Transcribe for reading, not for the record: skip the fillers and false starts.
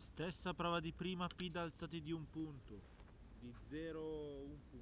Stessa prova di prima, P da alzati di un punto. Di 0 1 punto.